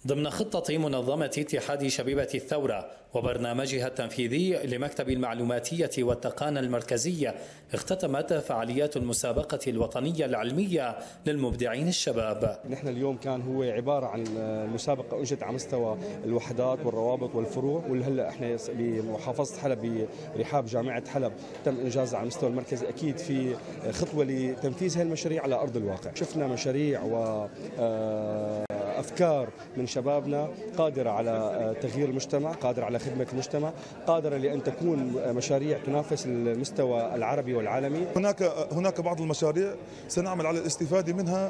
ضمن خطة منظمة اتحاد شبيبة الثورة وبرنامجها التنفيذي لمكتب المعلوماتية والتقنية المركزية، اختتمت فعاليات المسابقة الوطنية العلمية للمبدعين الشباب. نحن اليوم كان هو عبارة عن مسابقة أنجت على مستوى الوحدات والروابط والفروع، واللي هلا احنا بمحافظة حلب برحاب جامعة حلب تم إنجازها على مستوى المركزي. أكيد في خطوة لتنفيذ هذه المشاريع على أرض الواقع. شفنا مشاريع أفكار من شبابنا قادرة على تغيير المجتمع، قادرة على خدمة المجتمع، قادرة لأن تكون مشاريع تنافس المستوى العربي والعالمي. هناك بعض المشاريع سنعمل على الاستفادة منها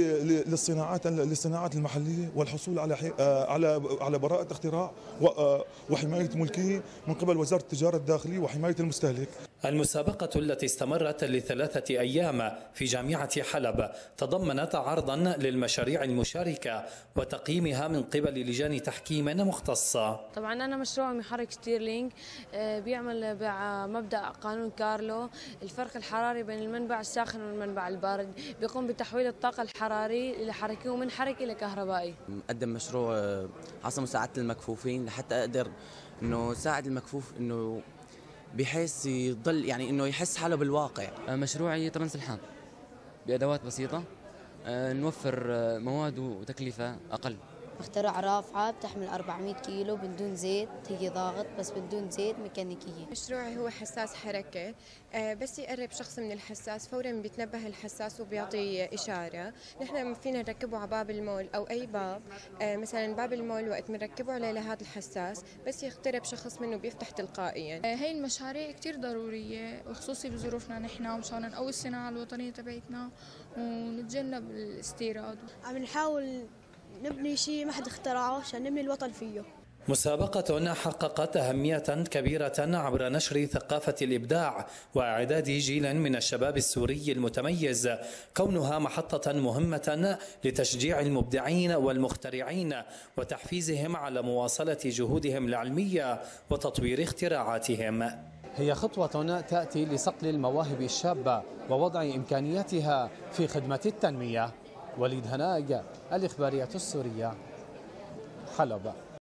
للصناعات المحلية والحصول على براءة اختراع وحماية ملكية من قبل وزارة التجارة الداخلية وحماية المستهلك. المسابقة التي استمرت ل3 أيام في جامعة حلب تضمنت عرضا للمشاريع المشاركة وتقييمها من قبل لجان تحكيم مختصة. طبعا أنا مشروع محرك ستيرلينج بيعمل بمبدأ قانون كارلو، الفرق الحراري بين المنبع الساخن والمنبع البارد، بيقوم بتحويل الطاقة الحراري إلى حركي ومن حركي إلى كهربائي. مقدم مشروع عصا مساعدة المكفوفين لحتى أقدر إنه ساعد المكفوف إنه بحيث يضل يعني انه يحس حاله بالواقع. مشروعي طرنس الحام بادوات بسيطه، نوفر مواد وتكلفه اقل. اخترع رافعه بتحمل 400 كيلو بدون زيت، هي ضاغط بس بدون زيت ميكانيكيه. مشروعي هو حساس حركه، بس يقرب شخص من الحساس فورا بيتنبه الحساس وبيعطي اشاره. نحن فينا نركبه على باب المول او اي باب، مثلا باب المول وقت بنركبه عليه لهذا الحساس بس يقترب شخص منه بيفتح تلقائيا. هي المشاريع كثير ضروريه وخصوصي بظروفنا نحن مشان نقوي الصناعه الوطنيه تبعتنا ونتجنب الاستيراد. عم نحاول نبني شيء ما حد اخترعه عشان نبني الوطن فيه. مسابقة حققت أهمية كبيرة عبر نشر ثقافة الإبداع وإعداد جيل من الشباب السوري المتميز، كونها محطة مهمة لتشجيع المبدعين والمخترعين وتحفيزهم على مواصلة جهودهم العلمية وتطوير اختراعاتهم. هي خطوة تأتي لصقل المواهب الشابة ووضع إمكانياتها في خدمة التنمية. وليد هناج، الإخبارية السورية، حلب.